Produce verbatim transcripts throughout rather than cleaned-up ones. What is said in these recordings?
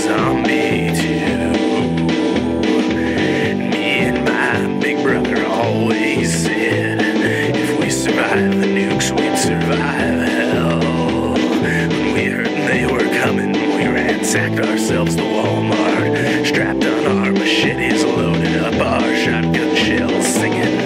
zombie too. Me and my big brother always said, if we survive the nukes, we'd survive hell. When we heard they were coming, we ransacked ourselves to Walmart, strapped on our machetes, loaded up our shotgun shells, singing.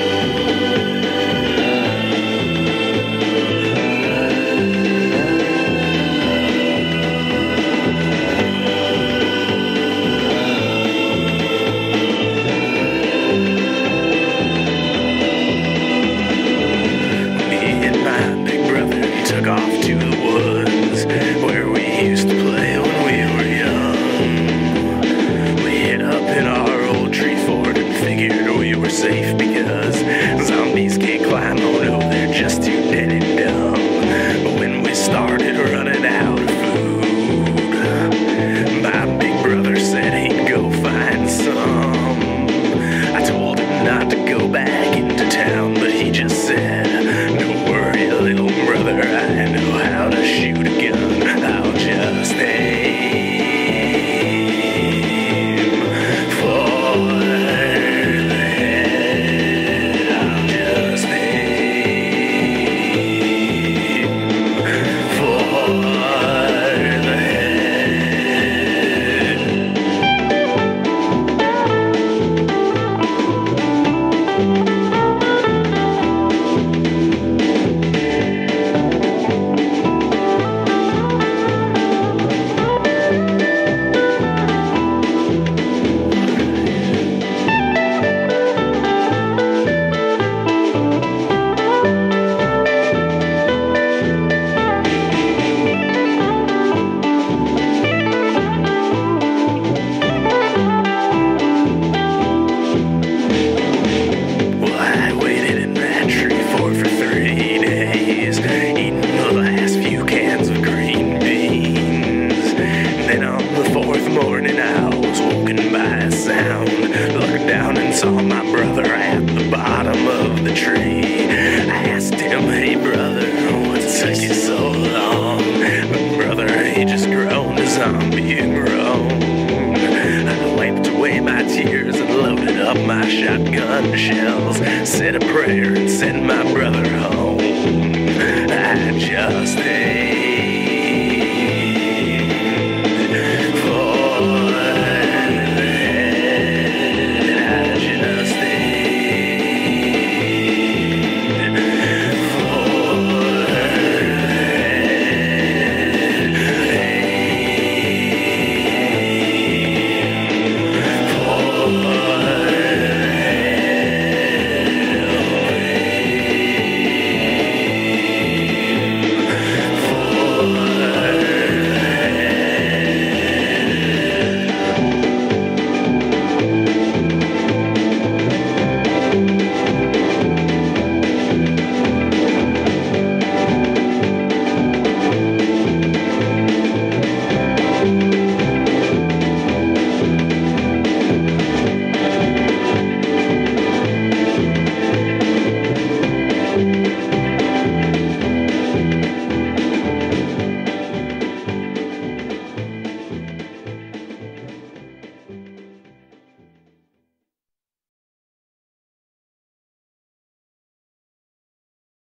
Took off to the woods where we used to play when we were young. We hid up in our old tree fort and figured we were safe because zombies can't climb. Oh no, they're just too dead and dumb. But when we started running out of food, my big brother said he'd go find some. I told him not to go back into town, but he just said, don't worry, little brother, I know how to shoot a gun. I'll just aim for the head. I'll just aim for the head. Morning, I was woken by a sound. Looked down and saw my brother at the bottom of the tree. I asked him, hey brother, what took you so long? But brother, he just groaned a zombie and groaned. I wiped away my tears and loaded up my shotgun shells, said a prayer and sent my brother home. I just ate